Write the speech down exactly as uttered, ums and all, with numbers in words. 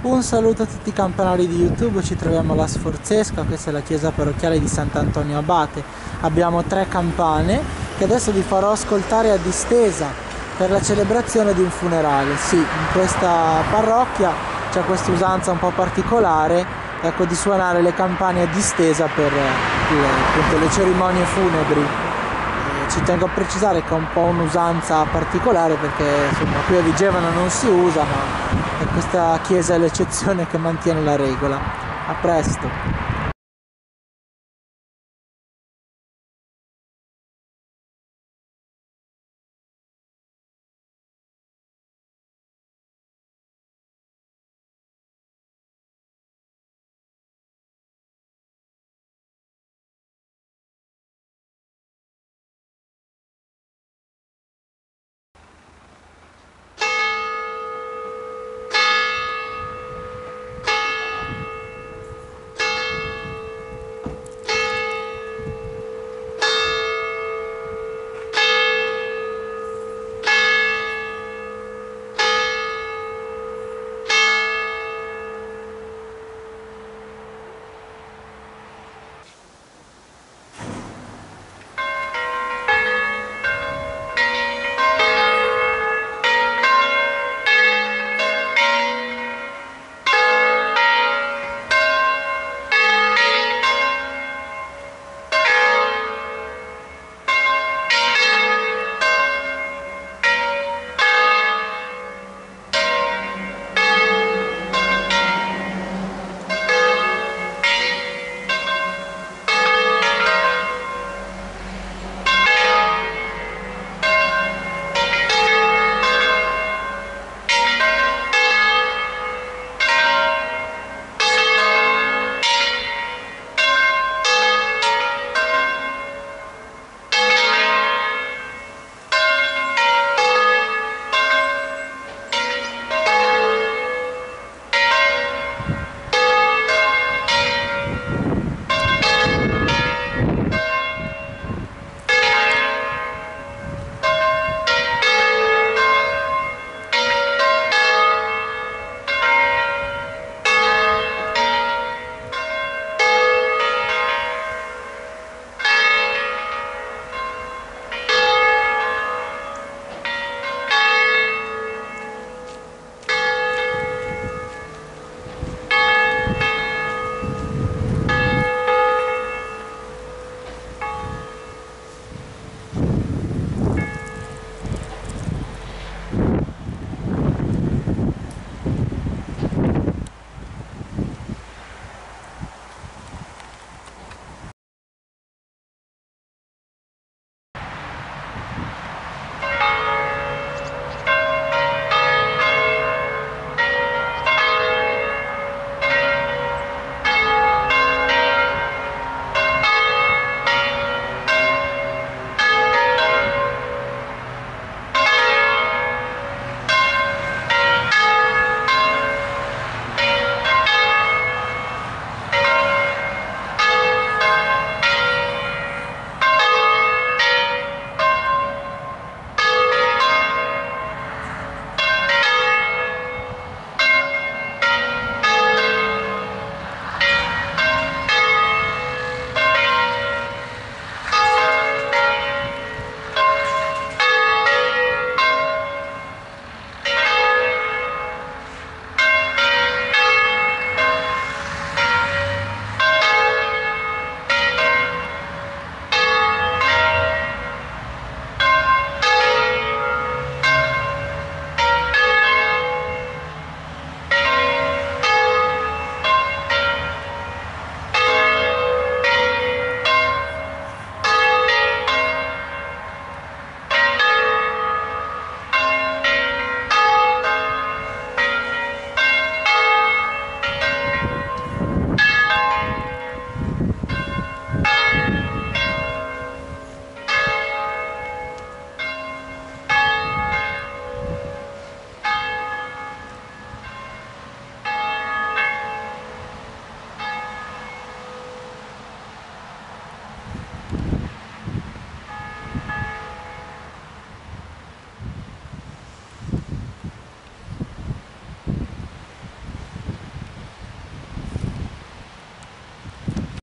Un saluto a tutti i campanari di YouTube, ci troviamo alla Sforzesca, questa è la chiesa parrocchiale di Sant'Antonio Abate. Abbiamo tre campane che adesso vi farò ascoltare a distesa per la celebrazione di un funerale. Sì, in questa parrocchia c'è questa usanza un po' particolare, ecco, di suonare le campane a distesa per le, appunto, le cerimonie funebri. Ci tengo a precisare che è un po' un'usanza particolare perché insomma qui a Vigevano non si usa, ma questa chiesa è l'eccezione che mantiene la regola. A presto!